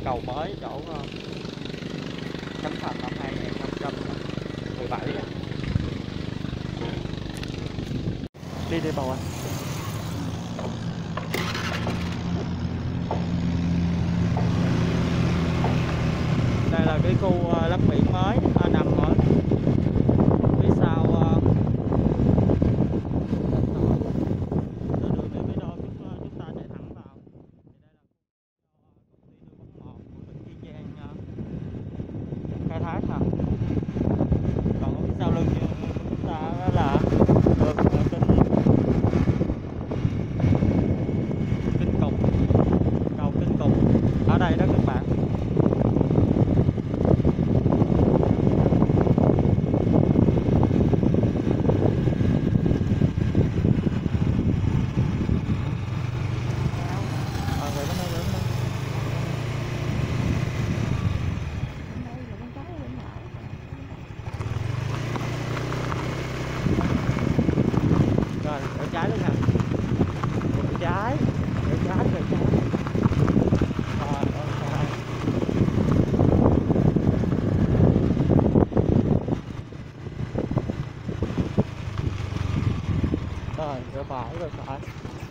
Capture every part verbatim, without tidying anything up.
cầu mới chỗ uh, Khánh Thành năm hai không một bảy. Đi đi bầu anh. Đây là cái khu uh, lấn biển mới uh, nằm ở phía sau uh, đường này mới đo chúng, uh, chúng ta chạy thẳng vào. Thì đây là công ty tư vấn một của tỉnh Kiên Giang uh, khai thác ha. Còn ở phía sau lưng chúng ta đó là đường uh, kinh kinh cục, cầu kinh cục ở đây đó các bạn. Rồi, ở trái luôn nè. Ở trái, ở trái, ở trái. Rồi, ok. Rồi, rồi phải, rồi phải.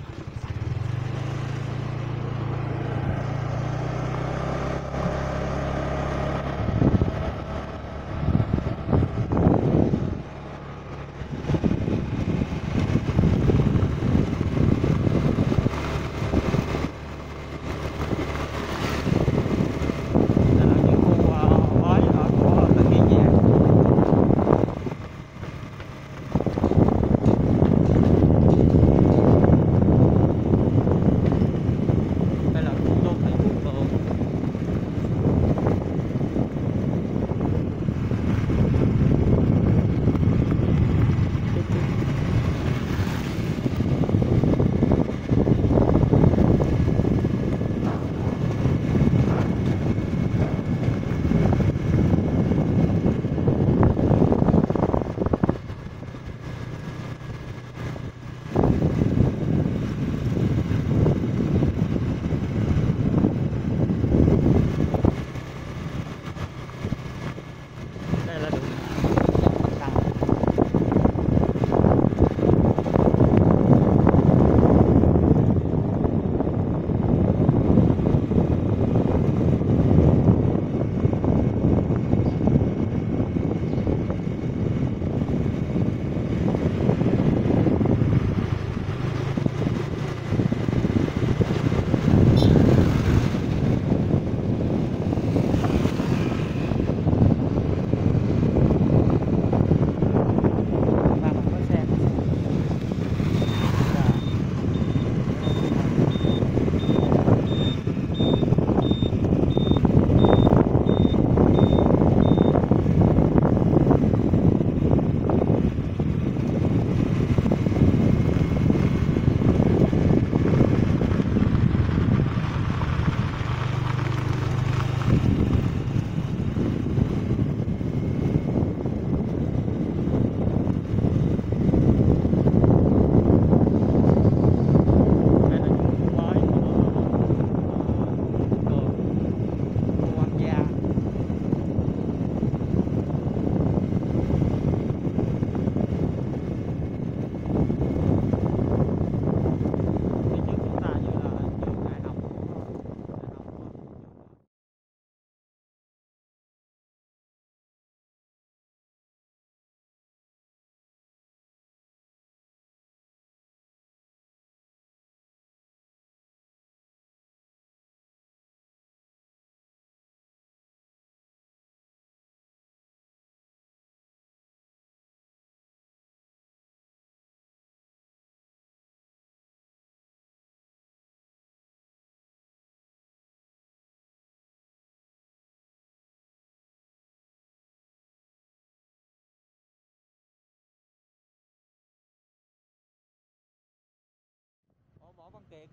Võ Văn Kiệt.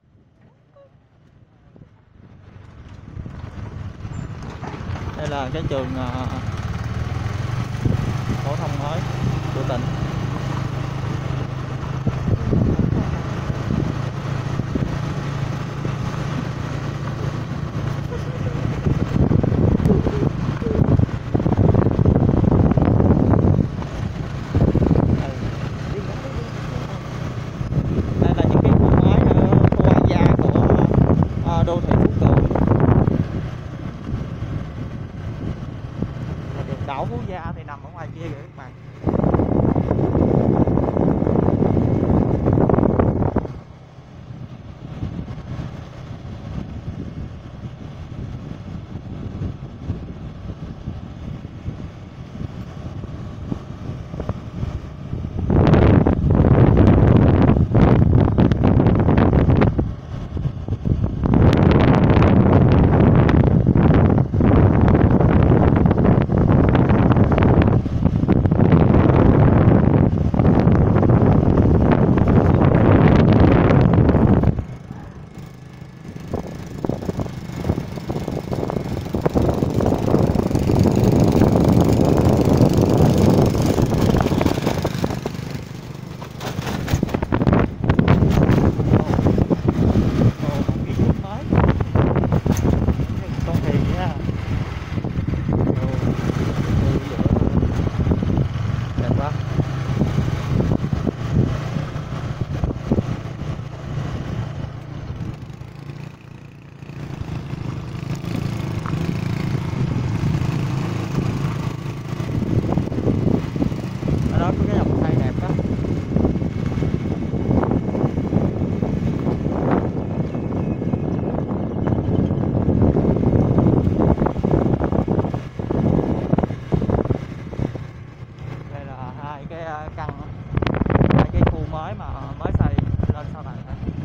Đây là cái trường uh, phổ thông mới của tỉnh. đảo Phú Gia thì nằm ở ngoài kia kìa các bạn. Đó có cái dòng cây đẹp đó. Đây là hai cái căn, hai cái khu mới mà mới xây lên sau này.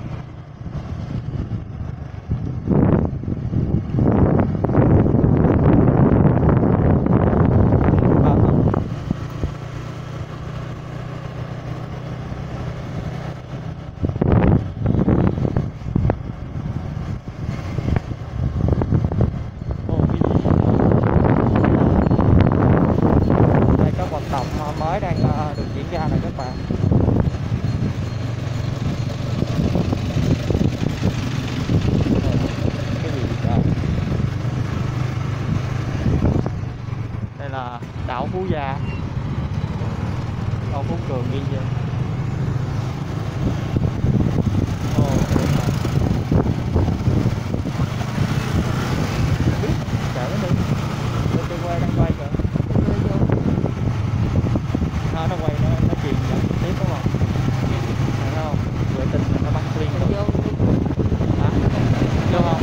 Mới đang được diễn ra này các bạn. Cái gì vậy? Đây là đảo Phú Gia, đảo Phú Cường ghi vậy. Chào nó đi, tôi quay đang quay kìa. Nó nó quay nó nó truyền dẫn tiếp đúng không? Thấy không? Người tình nó bắn liên tục. Hả? Vô không?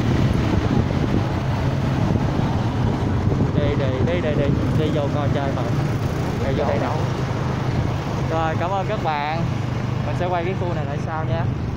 Đi đi đi đi đi đi vô coi chơi mà. Đi vô đây đâu? Rồi cảm ơn các bạn. Mình sẽ quay cái khu này lại sau nha.